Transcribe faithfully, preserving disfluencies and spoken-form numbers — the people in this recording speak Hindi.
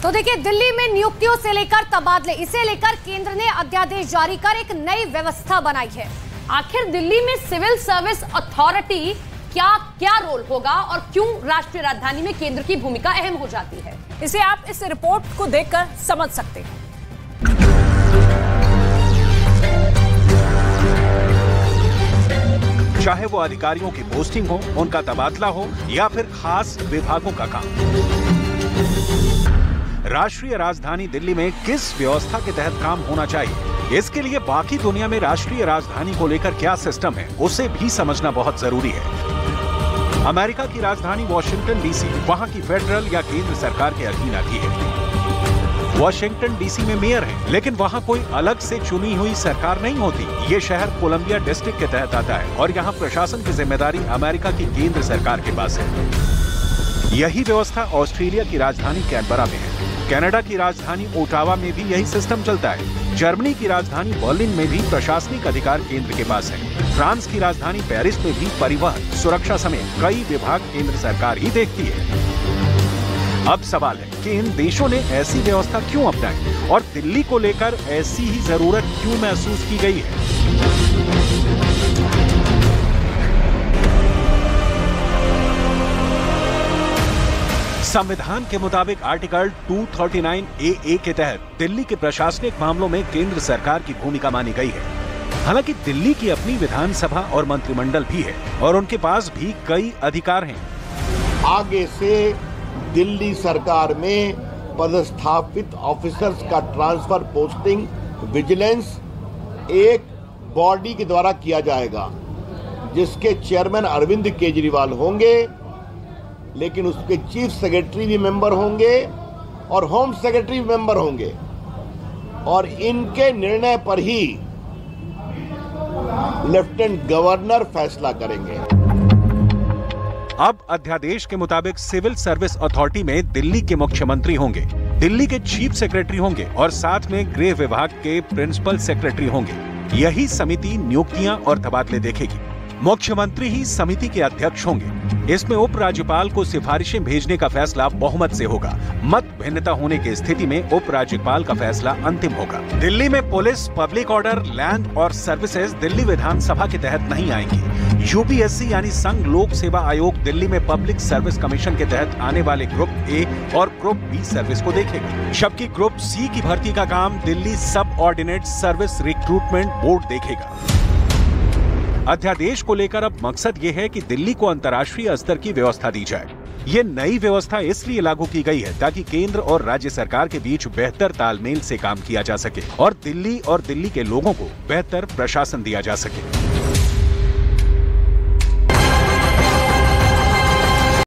तो देखिए, दिल्ली में नियुक्तियों से लेकर तबादले, इसे लेकर केंद्र ने अध्यादेश जारी कर एक नई व्यवस्था बनाई है। आखिर दिल्ली में सिविल सर्विस अथॉरिटी क्या क्या रोल होगा और क्यों राष्ट्रीय राजधानी में केंद्र की भूमिका अहम हो जाती है, इसे आप इस रिपोर्ट को देखकर समझ सकते हैं। चाहे वो अधिकारियों की पोस्टिंग हो, उनका तबादला हो या फिर खास विभागों का काम, राष्ट्रीय राजधानी दिल्ली में किस व्यवस्था के तहत काम होना चाहिए, इसके लिए बाकी दुनिया में राष्ट्रीय राजधानी को लेकर क्या सिस्टम है, उसे भी समझना बहुत जरूरी है। अमेरिका की राजधानी वॉशिंगटन डीसी वहां की फेडरल या केंद्र सरकार के अधीन आती है। वॉशिंगटन डीसी में मेयर है, लेकिन वहां कोई अलग से चुनी हुई सरकार नहीं होती। ये शहर कोलंबिया डिस्ट्रिक्ट के तहत आता है और यहाँ प्रशासन की जिम्मेदारी अमेरिका की केंद्र सरकार के पास है। यही व्यवस्था ऑस्ट्रेलिया की राजधानी कैनबरा में है। कनाडा की राजधानी ओटावा में भी यही सिस्टम चलता है। जर्मनी की राजधानी बर्लिन में भी प्रशासनिक अधिकार केंद्र के पास है। फ्रांस की राजधानी पेरिस में भी परिवहन, सुरक्षा समेत कई विभाग केंद्र सरकार ही देखती है। अब सवाल है कि इन देशों ने ऐसी व्यवस्था क्यों अपनाई और दिल्ली को लेकर ऐसी ही जरूरत क्यों महसूस की गई है। संविधान के मुताबिक आर्टिकल दो सौ उनतालीस ए ए के तहत दिल्ली के प्रशासनिक मामलों में केंद्र सरकार की भूमिका मानी गई है। हालांकि दिल्ली की अपनी विधानसभा और मंत्रिमंडल भी है और उनके पास भी कई अधिकार हैं। आगे से दिल्ली सरकार में पदस्थापित ऑफिसर्स का ट्रांसफर, पोस्टिंग, विजिलेंस एक बॉडी के द्वारा किया जाएगा, जिसके चेयरमैन अरविंद केजरीवाल होंगे, लेकिन उसके चीफ सेक्रेटरी भी मेंबर होंगे और होम सेक्रेटरी भी मेंबर होंगे और इनके निर्णय पर ही लेफ्टिनेंट गवर्नर फैसला करेंगे। अब अध्यादेश के मुताबिक सिविल सर्विस अथॉरिटी में दिल्ली के मुख्यमंत्री होंगे, दिल्ली के चीफ सेक्रेटरी होंगे और साथ में गृह विभाग के प्रिंसिपल सेक्रेटरी होंगे। यही समिति नियुक्तियां और तबादले देखेगी। मुख्यमंत्री ही समिति के अध्यक्ष होंगे। इसमें उपराज्यपाल को सिफारिशें भेजने का फैसला बहुमत से होगा। मत भिन्नता होने की स्थिति में उपराज्यपाल का फैसला अंतिम होगा। दिल्ली में पुलिस, पब्लिक ऑर्डर, लैंड और सर्विसेज दिल्ली विधानसभा के तहत नहीं आएंगी। यूपीएससी यानी संघ लोक सेवा आयोग दिल्ली में पब्लिक सर्विस कमीशन के तहत आने वाले ग्रुप ए और ग्रुप बी सर्विस को देखेगा, जबकि ग्रुप सी की भर्ती का काम दिल्ली सब ऑर्डिनेट सर्विस रिक्रूटमेंट बोर्ड देखेगा। अध्यादेश को लेकर अब मकसद ये है कि दिल्ली को अंतर्राष्ट्रीय स्तर की व्यवस्था दी जाए। ये नई व्यवस्था इसलिए लागू की गई है ताकि केंद्र और राज्य सरकार के बीच बेहतर तालमेल से काम किया जा सके और दिल्ली और दिल्ली के लोगों को बेहतर प्रशासन दिया जा सके।